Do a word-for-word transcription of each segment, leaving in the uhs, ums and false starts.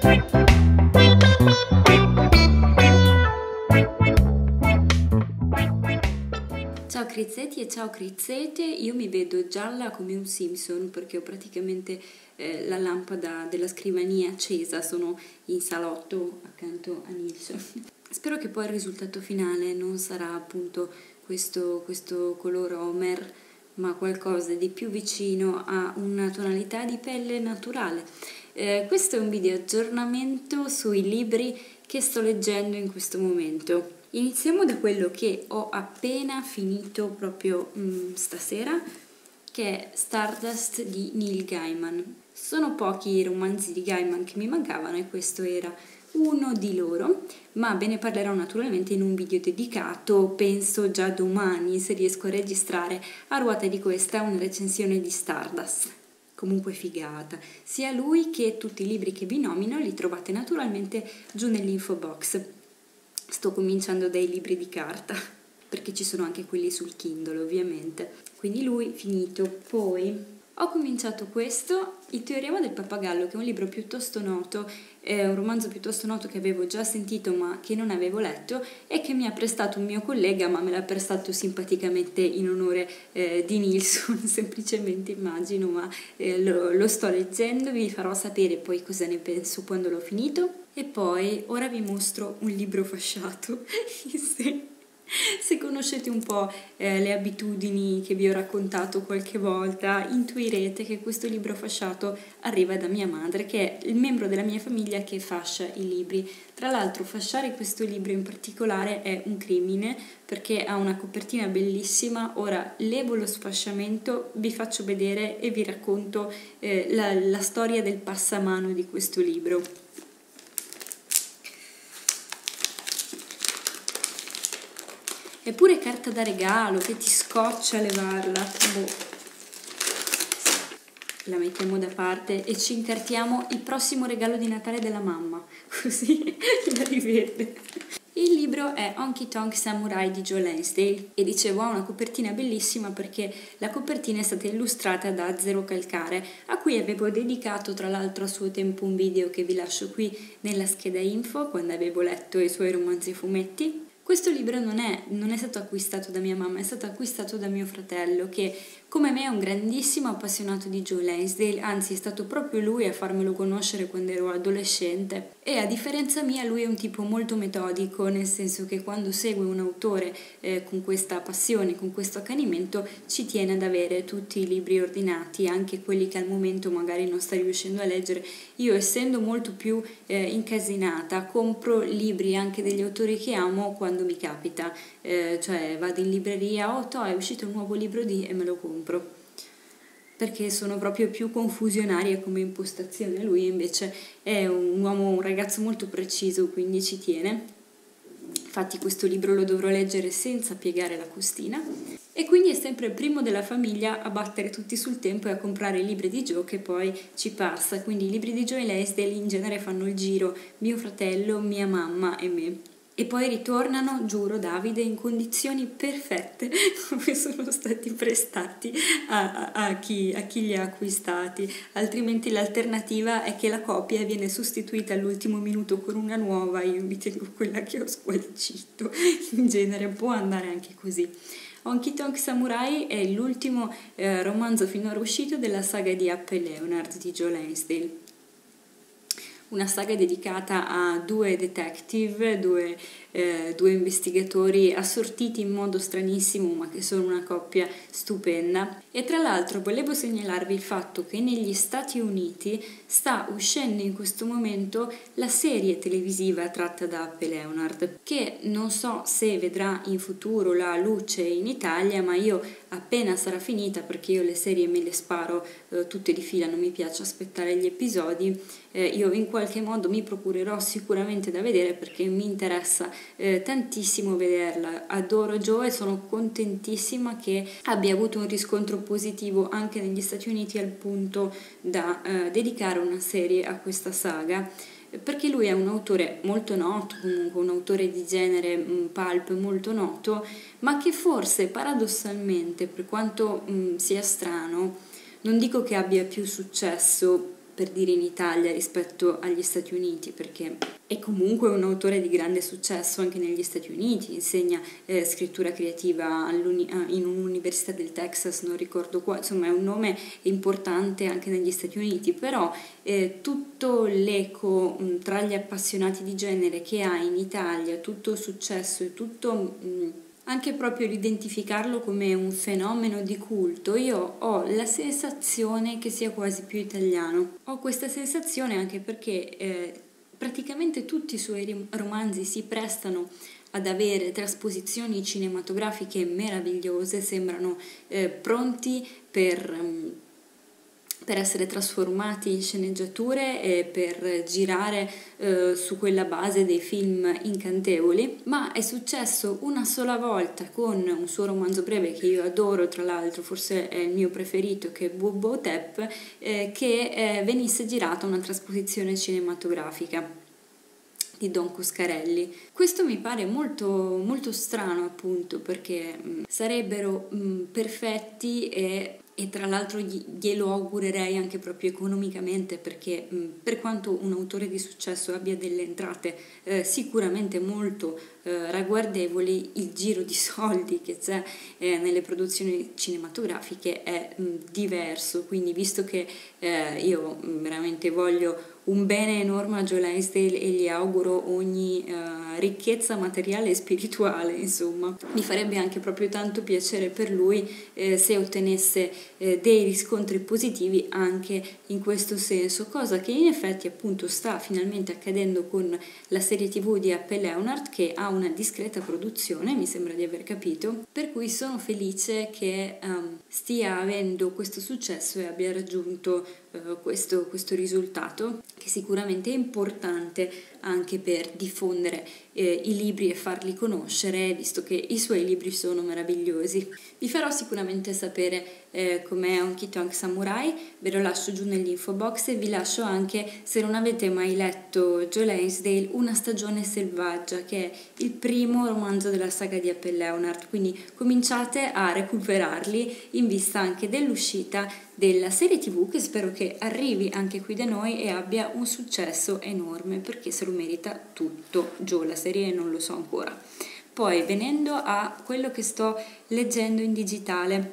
Ciao Crizzetti e ciao Crizzete, io mi vedo gialla come un Simpson perché ho praticamente eh, la lampada della scrivania accesa, sono in salotto accanto a Nilsson. Spero che poi il risultato finale non sarà appunto questo, questo color Homer, ma qualcosa di più vicino a una tonalità di pelle naturale. Eh, questo è un video aggiornamento sui libri che sto leggendo in questo momento. Iniziamo da quello che ho appena finito proprio mh, stasera, che è Stardust di Neil Gaiman. Sono pochi i romanzi di Gaiman che mi mancavano e questo era uno di loro, ma ve ne parlerò naturalmente in un video dedicato, penso già domani, se riesco a registrare a ruota di questa una recensione di Stardust. Comunque figata, sia lui che tutti i libri che vi nomino li trovate naturalmente giù nell'info box. Sto cominciando dai libri di carta, perché ci sono anche quelli sul Kindle ovviamente. Quindi lui finito. Poi ho cominciato questo, Il teorema del pappagallo, che è un libro piuttosto noto, è un romanzo piuttosto noto che avevo già sentito ma che non avevo letto e che mi ha prestato un mio collega, ma me l'ha prestato simpaticamente in onore eh, di Nilsson, semplicemente immagino, ma eh, lo, lo sto leggendo, vi farò sapere poi cosa ne penso quando l'ho finito. E poi ora vi mostro un libro fasciato. se, se conoscete un po' eh, le abitudini che vi ho raccontato qualche volta, intuirete che questo libro fasciato arriva da mia madre, che è il membro della mia famiglia che fascia i libri. Tra l'altro fasciare questo libro in particolare è un crimine perché ha una copertina bellissima. Ora levo lo sfasciamento, vi faccio vedere e vi racconto eh, la, la storia del passamano di questo libro. Eppure carta da regalo che ti scoccia levarla. Boh. La mettiamo da parte e ci incartiamo il prossimo regalo di Natale della mamma, così la rivede. Il libro è Honky Tonk Samurai di Joe Lansdale e dicevo ha una copertina bellissima perché la copertina è stata illustrata da Zero Calcare, a cui avevo dedicato tra l'altro a suo tempo un video che vi lascio qui nella scheda info quando avevo letto i suoi romanzi e fumetti. Questo libro non è, non è stato acquistato da mia mamma, è stato acquistato da mio fratello che come me è un grandissimo appassionato di Joe Lansdale, anzi è stato proprio lui a farmelo conoscere quando ero adolescente e a differenza mia lui è un tipo molto metodico, nel senso che quando segue un autore eh, con questa passione, con questo accanimento ci tiene ad avere tutti i libri ordinati, anche quelli che al momento magari non sta riuscendo a leggere. Io essendo molto più eh, incasinata compro libri anche degli autori che amo quando mi capita, eh, cioè vado in libreria, oh to, è uscito un nuovo libro di e me lo compro, perché sono proprio più confusionaria come impostazione. Lui invece è un uomo, un ragazzo molto preciso, quindi ci tiene. Infatti questo libro lo dovrò leggere senza piegare la costina e quindi è sempre il primo della famiglia a battere tutti sul tempo e a comprare i libri di Joe che poi ci passa. Quindi i libri di Joe e Lansdale in genere fanno il giro mio fratello, mia mamma e me. E poi ritornano, giuro Davide, in condizioni perfette come sono stati prestati a, a, a, chi, a chi li ha acquistati, altrimenti l'alternativa è che la copia viene sostituita all'ultimo minuto con una nuova. Io mi tengo quella che ho squalcito, in genere può andare anche così. Honky Tonk Samurai è l'ultimo eh, romanzo finora uscito della saga di Up e Leonard di Joe Lansdale. Una saga dedicata a due detective, due, eh, due investigatori assortiti in modo stranissimo ma che sono una coppia stupenda. E tra l'altro volevo segnalarvi il fatto che negli Stati Uniti sta uscendo in questo momento la serie televisiva tratta da Up e Leonard, che non so se vedrà in futuro la luce in Italia, ma io appena sarà finita, perché io le serie me le sparo eh, tutte di fila, non mi piace aspettare gli episodi, eh, io in qualche modo mi procurerò sicuramente da vedere perché mi interessa eh, tantissimo vederla. Adoro Joe e sono contentissima che abbia avuto un riscontro positivo anche negli Stati Uniti al punto da eh, dedicare una serie a questa saga, perché lui è un autore molto noto, comunque un autore di genere mh, pulp molto noto, ma che forse paradossalmente, per quanto mh, sia strano, non dico che abbia più successo, per dire in Italia rispetto agli Stati Uniti, perché è comunque un autore di grande successo anche negli Stati Uniti, insegna eh, scrittura creativa in un'università del Texas, non ricordo qua, insomma è un nome importante anche negli Stati Uniti, però eh, tutto l'eco mh, tra gli appassionati di genere che ha in Italia, tutto il successo e tutto... Mh, anche proprio l'identificarlo come un fenomeno di culto, io ho la sensazione che sia quasi più italiano. Ho questa sensazione anche perché eh, praticamente tutti i suoi romanzi si prestano ad avere trasposizioni cinematografiche meravigliose, sembrano eh, pronti per... Um, per essere trasformati in sceneggiature e per girare eh, su quella base dei film incantevoli, ma è successo una sola volta con un suo romanzo breve che io adoro, tra l'altro forse è il mio preferito, che è Bubbo Hotep, eh, che eh, venisse girata una trasposizione cinematografica di Don Coscarelli. Questo mi pare molto, molto strano, appunto, perché mh, sarebbero mh, perfetti e E tra l'altro glielo augurerei anche proprio economicamente, perché mh, per quanto un autore di successo abbia delle entrate eh, sicuramente molto eh, ragguardevoli, il giro di soldi che c'è eh, nelle produzioni cinematografiche è mh, diverso. Quindi, visto che eh, io mh, veramente voglio un bene enorme a Joe Lansdale e gli auguro ogni uh, ricchezza materiale e spirituale, insomma, mi farebbe anche proprio tanto piacere per lui eh, se ottenesse eh, dei riscontri positivi anche in questo senso, cosa che in effetti appunto sta finalmente accadendo con la serie tv di Happy Leonard, che ha una discreta produzione, mi sembra di aver capito, per cui sono felice che um, stia avendo questo successo e abbia raggiunto uh, questo, questo risultato, che sicuramente è importante anche per diffondere eh, i libri e farli conoscere, visto che i suoi libri sono meravigliosi. Vi farò sicuramente sapere eh, com'è Honky Tonk Samurai, ve lo lascio giù nell'info box, e vi lascio anche, se non avete mai letto Joe Lansdale, Una stagione selvaggia, che è il primo romanzo della saga di Happy Leonard, quindi cominciate a recuperarli in vista anche dell'uscita della serie tv, che spero che arrivi anche qui da noi e abbia un successo enorme, perché se lo merita tutto. Joe, la serie non lo so ancora. Poi, venendo a quello che sto leggendo in digitale,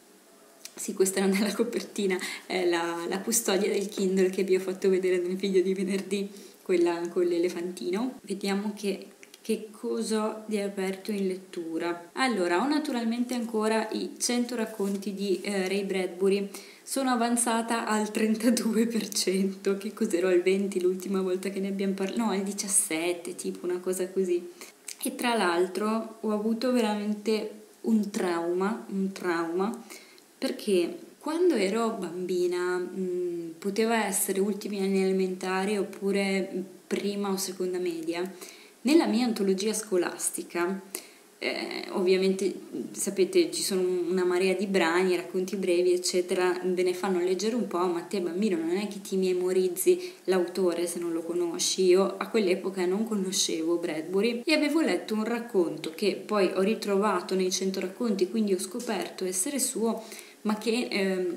sì, questa non è la copertina, è la, la custodia del Kindle che vi ho fatto vedere nel video di venerdì, quella con l'elefantino. Vediamo che Che cosa ho di aperto in lettura. Allora, ho naturalmente ancora i cento racconti di eh, Ray Bradbury. Sono avanzata al trentadue per cento, che cos'ero al venti l'ultima volta che ne abbiamo parlato? No, al diciassette, tipo una cosa così. E tra l'altro ho avuto veramente un trauma, un trauma, perché quando ero bambina, mh, poteva essere ultimi anni elementari oppure prima o seconda media, nella mia antologia scolastica, eh, ovviamente sapete ci sono una marea di brani, racconti brevi eccetera, ve ne fanno leggere un po', ma te bambino non è che ti memorizzi l'autore se non lo conosci. Io a quell'epoca non conoscevo Bradbury e avevo letto un racconto che poi ho ritrovato nei cento racconti, quindi ho scoperto essere suo, ma che ehm,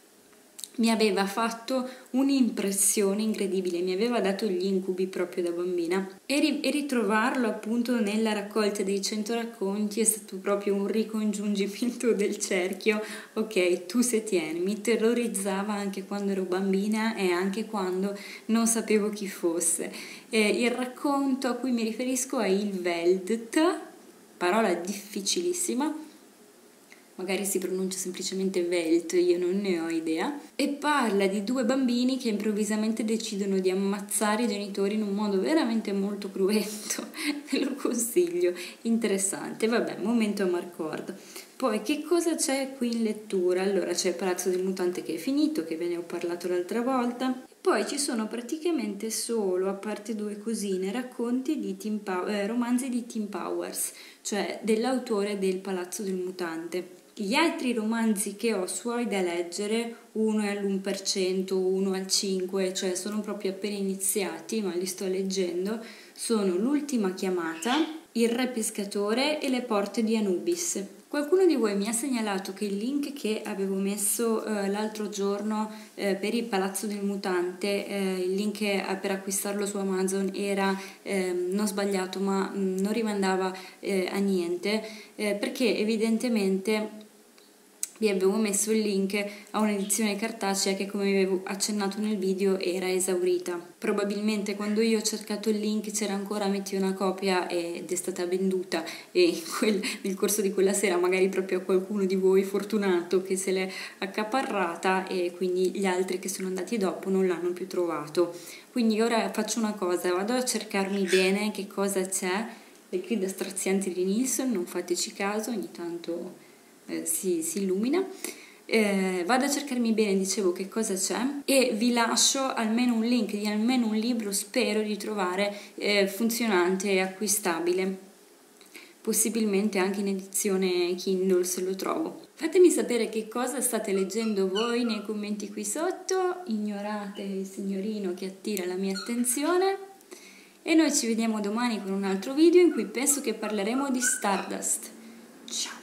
mi aveva fatto un'impressione incredibile, mi aveva dato gli incubi proprio da bambina, e, ri- e ritrovarlo appunto nella raccolta dei cento racconti è stato proprio un ricongiungimento del cerchio. Ok, tu se tieni, mi terrorizzava anche quando ero bambina e anche quando non sapevo chi fosse. Eh, il racconto a cui mi riferisco è il Veldt, parola difficilissima, magari si pronuncia semplicemente Welt, io non ne ho idea, e parla di due bambini che improvvisamente decidono di ammazzare i genitori in un modo veramente molto cruento. Ve lo consiglio, interessante. Vabbè, momento Amarcord. Poi che cosa c'è qui in lettura? Allora c'è il Palazzo del Mutante che è finito, che ve ne ho parlato l'altra volta. Poi ci sono praticamente solo, a parte due cosine, racconti di Tim Pow- eh, romanzi di Tim Powers, cioè dell'autore del Palazzo del Mutante. Gli altri romanzi che ho suoi da leggere, uno è all'uno per cento, uno al cinque per cento, cioè sono proprio appena iniziati, ma li sto leggendo, sono L'ultima chiamata, Il re pescatore e Le porte di Anubis. Qualcuno di voi mi ha segnalato che il link che avevo messo eh, l'altro giorno eh, per il Palazzo del Mutante, eh, il link per acquistarlo su Amazon era eh, non sbagliato, ma mh, non rimandava eh, a niente, eh, perché evidentemente vi avevo messo il link a un'edizione cartacea che, come vi avevo accennato nel video, era esaurita. Probabilmente quando io ho cercato il link c'era ancora metti una copia ed è stata venduta, e quel, nel corso di quella sera magari proprio a qualcuno di voi fortunato che se l'è accaparrata, e quindi gli altri che sono andati dopo non l'hanno più trovato. Quindi ora faccio una cosa, vado a cercarmi bene che cosa c'è. Le grida strazianti di Nilsson, non fateci caso, ogni tanto Eh, si, si illumina. Eh, vado a cercarmi bene, dicevo, che cosa c'è, e vi lascio almeno un link di almeno un libro, spero di trovare eh, funzionante e acquistabile, possibilmente anche in edizione Kindle se lo trovo. Fatemi sapere che cosa state leggendo voi nei commenti qui sotto, ignorate il signorino che attira la mia attenzione, e noi ci vediamo domani con un altro video in cui penso che parleremo di Stardust. Ciao!